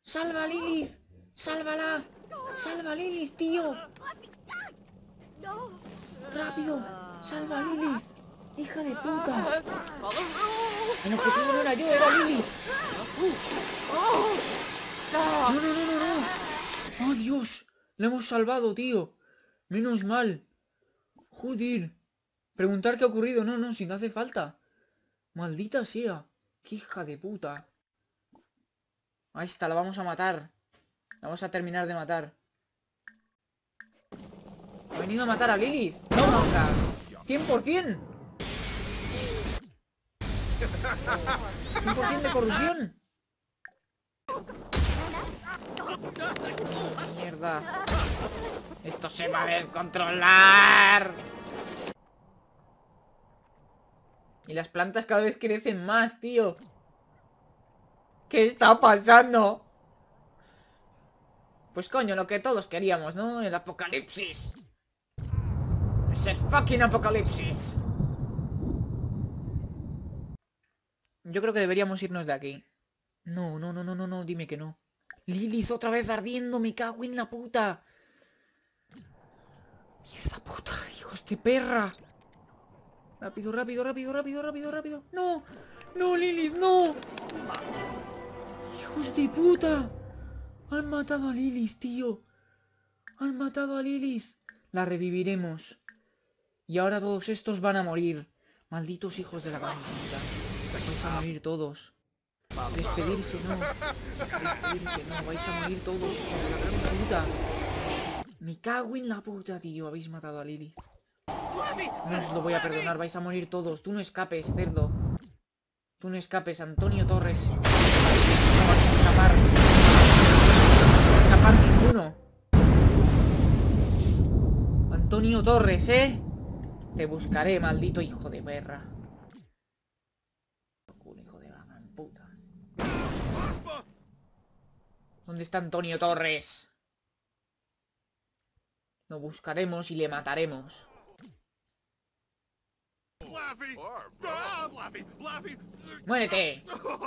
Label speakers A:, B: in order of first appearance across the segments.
A: ¡Salva a Lilith! ¡Sálvala! ¡Salva a Lilith, tío! ¡Rápido! ¡Salva a Lilith! ¡Hija de puta! El objetivo no era yo, era Lilith. ¡No, no, no, no, no! ¡Oh, Dios! ¡La hemos salvado, tío! Menos mal. Joder. Preguntar qué ha ocurrido. No, no, si no hace falta. Maldita sea. ¡Qué hija de puta! Ahí está, la vamos a matar. La vamos a terminar de matar. Ha venido a matar a Lilith. ¡No, manga! ¡100%! ¡100% de corrupción! ¡Mierda! ¡Esto se va a descontrolar! Y las plantas cada vez crecen más, tío. ¿Qué está pasando? Pues coño, lo que todos queríamos, ¿no? El apocalipsis. Es el fucking apocalipsis. Yo creo que deberíamos irnos de aquí. No, no, no, no, no, no, dime que no. Lilith otra vez ardiendo, me cago en la puta. Mierda puta, hijos de perra. Rápido, rápido, rápido, rápido, rápido, rápido. No, no, Lilith, no. Hijos de puta. Han matado a Lilith, tío. Han matado a Lilith. La reviviremos. Y ahora todos estos van a morir. Malditos hijos de la gran puta. Vais a morir todos. Despedirse no. Despedirse no. Vais a morir todos, hijos de la gran puta. Me cago en la puta, tío. Habéis matado a Lilith. No os lo voy a perdonar. Vais a morir todos. Tú no escapes, cerdo. Tú no escapes, Antonio Torres. No vas a escapar. No vas a escapar ninguno. Antonio Torres, ¿eh? Te buscaré, maldito hijo de perra. Hijo de la gran puta. ¿Dónde está Antonio Torres? Lo buscaremos y le mataremos. ¡Muérete!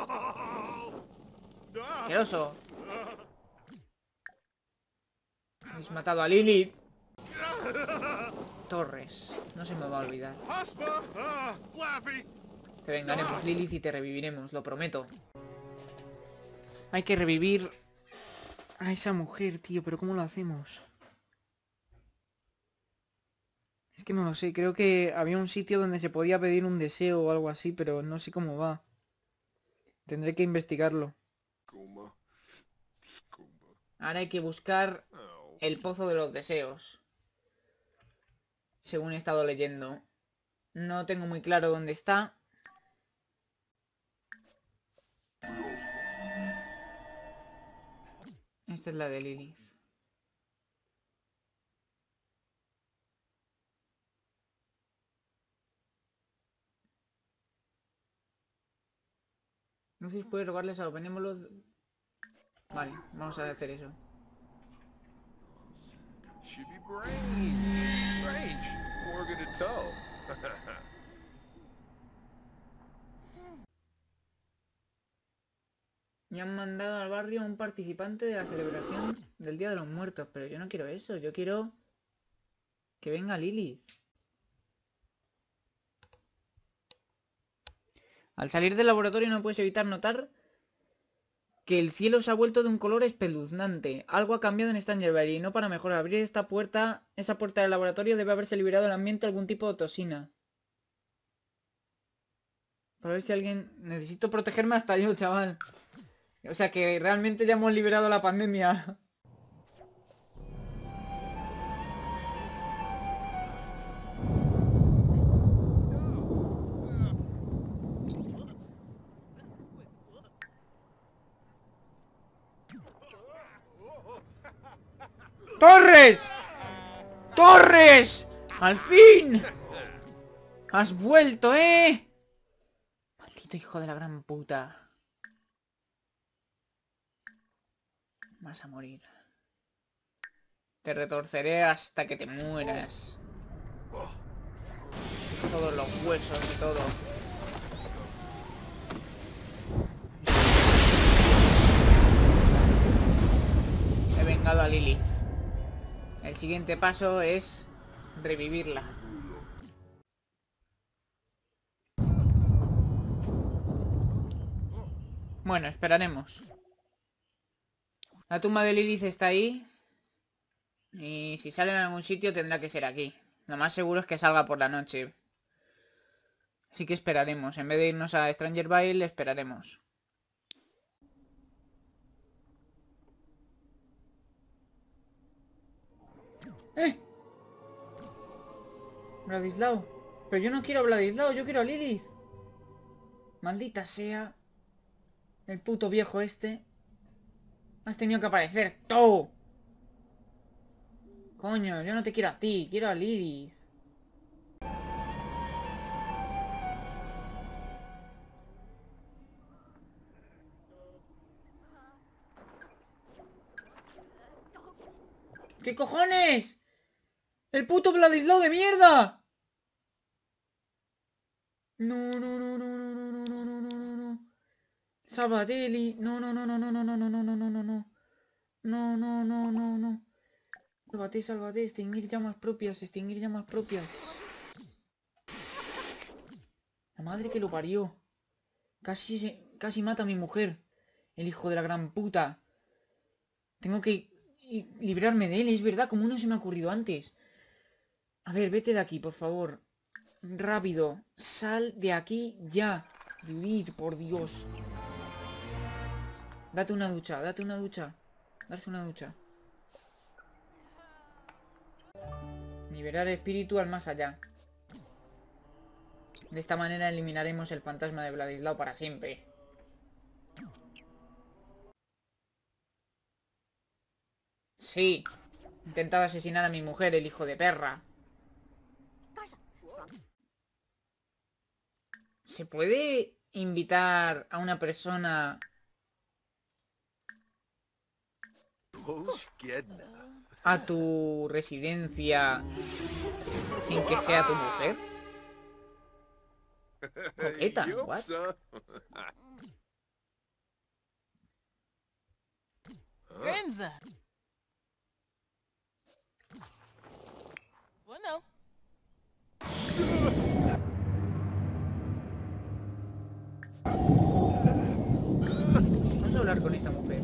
A: ¡Asqueroso! Habéis matado a Lilith. Torres, no se me va a olvidar. Te vengaremos, Lilith, y te reviviremos, lo prometo. Hay que revivir a esa mujer, tío, pero ¿cómo lo hacemos? Es que no lo sé, creo que había un sitio donde se podía pedir un deseo o algo así, pero no sé cómo va. Tendré que investigarlo. Ahora hay que buscar el pozo de los deseos. Según he estado leyendo. No tengo muy claro dónde está. Esta es la de Lilith. No sé si puede robarles a los benévolos. Vale, vamos a hacer eso. Me han mandado al barrio a un participante de la celebración del Día de los Muertos. Pero yo no quiero eso, yo quiero que venga Lilith. Al salir del laboratorio no puedes evitar notar que el cielo se ha vuelto de un color espeluznante. Algo ha cambiado en Stangerberry y no para mejor. Abrir esa puerta del laboratorio debe haberse liberado del ambiente algún tipo de toxina. Para ver si alguien... Necesito protegerme hasta yo, chaval. O sea que realmente ya hemos liberado la pandemia. ¡Torres! ¡Torres! ¡Al fin! ¡Has vuelto, eh! Maldito hijo de la gran puta. Vas a morir. Te retorceré hasta que te mueras. Todos los huesos y todo. chingado a Lilith. El siguiente paso es revivirla. Bueno, esperaremos. La tumba de Lilith está ahí. Y si sale en algún sitio tendrá que ser aquí. Lo más seguro es que salga por la noche. Así que esperaremos. En vez de irnos a Stranger Vale, esperaremos. ¡Eh! Vladislao. Pero yo no quiero a Vladislao, yo quiero a Lilith. Maldita sea. El puto viejo este. Has tenido que aparecer tú. Coño, yo no te quiero a ti, quiero a Lilith. ¿Qué cojones? ¡El puto Vladislao de mierda! No, no, no, no, no, no, no, no, no, no, no, no. Sabadeli. No, no, no, no, no, no, no, no, no, no, no, no, no. No, no, no, no, no. Sálvate, sálvate. Extinguir llamas propias, extinguir llamas propias. La madre que lo parió. Casi mata a mi mujer. El hijo de la gran puta. Tengo que librarme de él, es verdad, como no se me ha ocurrido antes. A ver, vete de aquí, por favor. Rápido. Sal de aquí ya. Lilith, por Dios. Date una ducha, date una ducha. Darse una ducha. Liberar espíritu al más allá. De esta manera eliminaremos el fantasma de Vladislao para siempre. Sí. Intentaba asesinar a mi mujer, el hijo de perra. ¿Se puede invitar a una persona a tu residencia sin que sea tu mujer? Coqueta, what?
B: Renza. Bueno.
A: Vamos a hablar con esta mujer.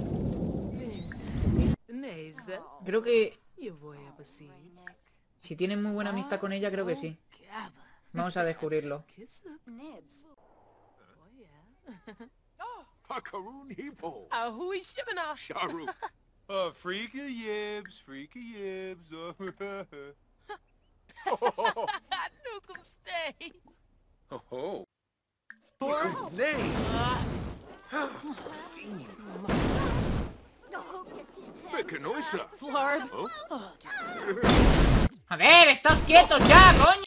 B: Neza.
A: Creo que
B: Eu vou assim.
A: si tienen muy buena amistad con ella, creo que sí. Vamos a descubrirlo.
C: Hakaroon Heepo.
B: Ahui Shibana.
C: Sharu. Freaky yibs.
B: Nukum stay.
C: Oh. Name. Pekinoisa.
B: Flard.
C: Oh.
A: A ver, ¡estáos quietos ya, coño!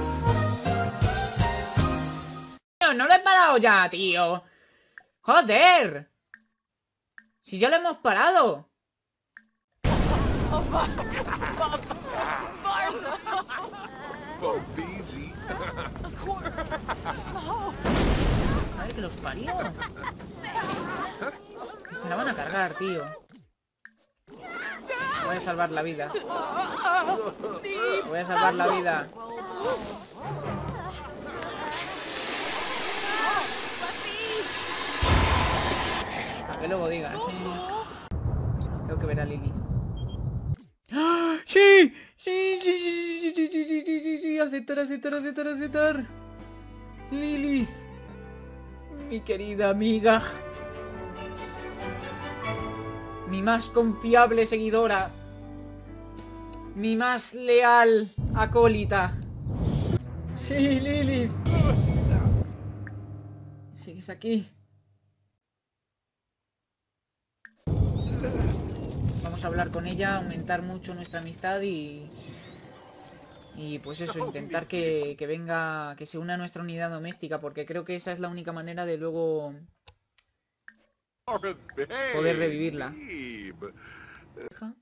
A: No lo he parado ya, tío. ¡Joder! Si ya lo hemos parado.
B: Barza.
C: Fobizi.
A: Madre que los parió. Me la van a cargar, tío. Voy a salvar la vida. Voy a salvar la vida. Para que luego digas. Tengo que ver a Lilith. ¡Ah! ¡Sí! ¡Sí! ¡Sí! ¡Sí! ¡Sí! ¡Sí! ¡Sí! ¡Sí! ¡Sí! ¡Sí! ¡Sí! ¡Aceptar! ¡Aceptar! ¡Aceptar! ¡Aceptar! Lilith. Mi querida amiga. Mi más confiable seguidora. Mi más leal acólita. Sí, Lilith. ¿Sigues aquí? Vamos a hablar con ella, aumentar mucho nuestra amistad y pues eso, intentar que venga, que se una a nuestra unidad doméstica, porque creo que esa es la única manera de luego poder revivirla. Deja.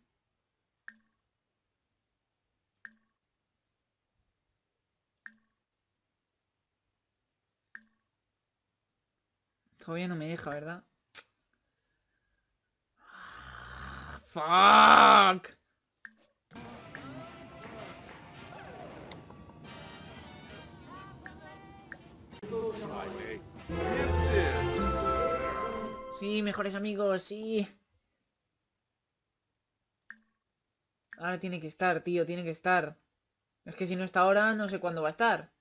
A: Todavía no me deja, ¿verdad? Fuck.
C: Friday. Yipsis.
A: Sí, mejores amigos, sí. Ahora tiene que estar, tío, tiene que estar. Es que si no está ahora, no sé cuándo va a estar.